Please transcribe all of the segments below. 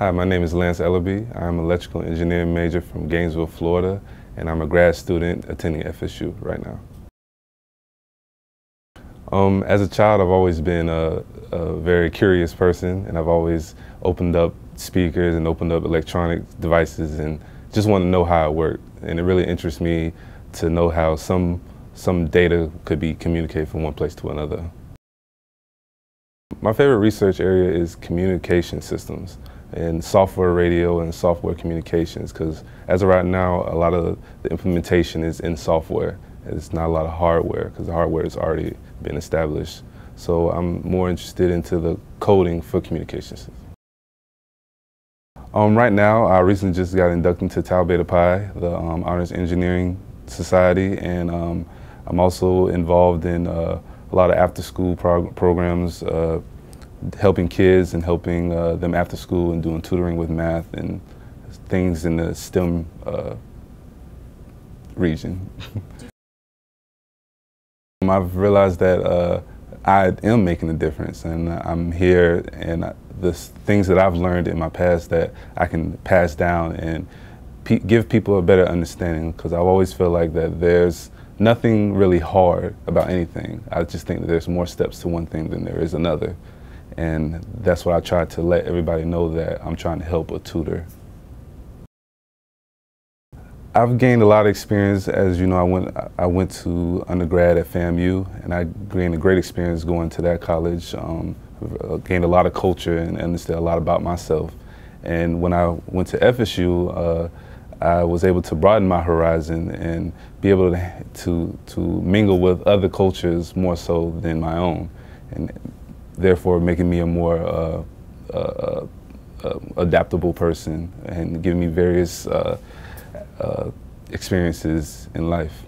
Hi, my name is Lance Ellerbe. I'm an electrical engineering major from Gainesville, Florida, and I'm a grad student attending FSU right now. As a child, I've always been a very curious person, and I've always opened up speakers and opened up electronic devices and just want to know how it worked. And it really interests me to know how some data could be communicated from one place to another. My favorite research area is communication systems and software radio and software communications, because as of right now, a lot of the implementation is in software. It's not a lot of hardware, because the hardware has already been established. So I'm more interested into the coding for communication systems. Right now, I recently just got inducted into Tau Beta Pi, the Honors Engineering Society, and I'm also involved in a lot of after-school programs, helping kids and helping them after school and doing tutoring with math and things in the STEM region. I've realized that I am making a difference, and I'm here, and the things that I've learned in my past that I can pass down and give people a better understanding, because I've always felt like that there's nothing really hard about anything. I just think that there's more steps to one thing than there is another. And that's what I try to let everybody know, that I'm trying to help a tutor. I've gained a lot of experience. As you know, I went to undergrad at FAMU, and I gained a great experience going to that college. Gained a lot of culture and understood a lot about myself. And when I went to FSU, I was able to broaden my horizon and be able to mingle with other cultures more so than my own, and therefore making me a more adaptable person and giving me various experiences in life.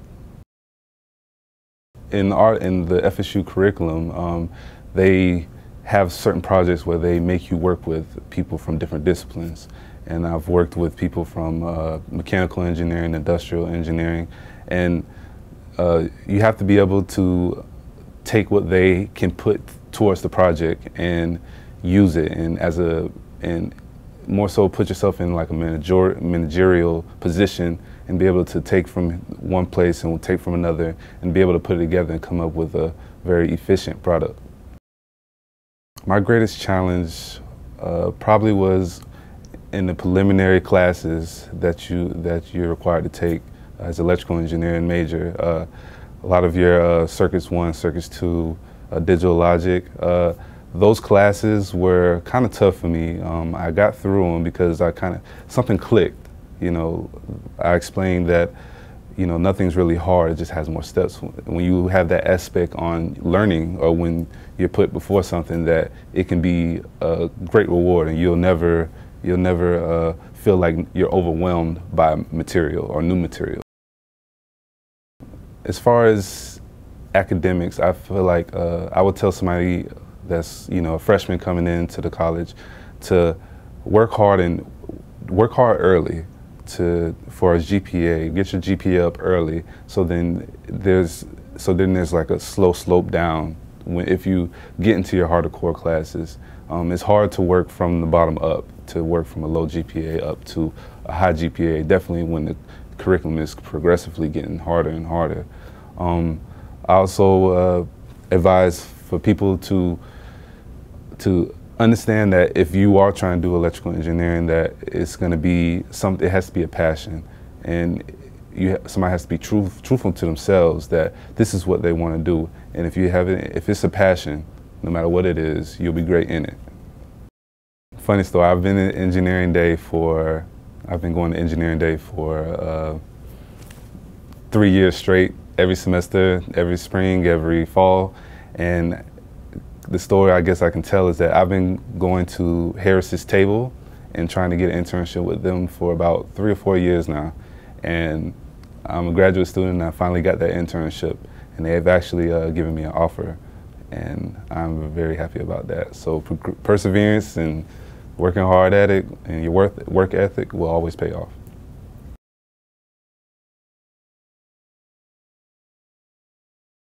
In the FSU curriculum, they have certain projects where they make you work with people from different disciplines. And I've worked with people from mechanical engineering, industrial engineering, and you have to be able to take what they can put towards the project and use it, and more so put yourself in like a managerial position and be able to take from one place and take from another and be able to put it together and come up with a very efficient product. My greatest challenge probably was in the preliminary classes that you're required to take as electrical engineering major. A lot of your Circuits 1, Circuits 2, digital logic, those classes were kind of tough for me. I got through them because something clicked. You know, I explained that, you know, nothing's really hard, it just has more steps. When you have that aspect on learning, or when you're put before something, that it can be a great reward, and you'll never feel like you're overwhelmed by material or new material. As far as academics, I feel like I would tell somebody that's, you know, a freshman coming into the college to work hard early for a GPA. Get your GPA up early, so then there's like a slow slope down if you get into your harder core classes. It's hard to work from the bottom up, to work from a low GPA up to a high GPA, definitely when the curriculum is progressively getting harder and harder. I also advise for people to understand that if you are trying to do electrical engineering, that it's going to be it has to be a passion, and somebody has to be truthful to themselves that this is what they want to do. And if it's a passion, no matter what it is, you'll be great in it. Funny story, I've been going to engineering day for 3 years straight, every semester, every spring, every fall. And the story I guess I can tell is that I've been going to Harris's Table and trying to get an internship with them for about 3 or 4 years now. And I'm a graduate student, and I finally got that internship, and they've actually given me an offer, and I'm very happy about that. So perseverance and working hard at it and your work ethic will always pay off.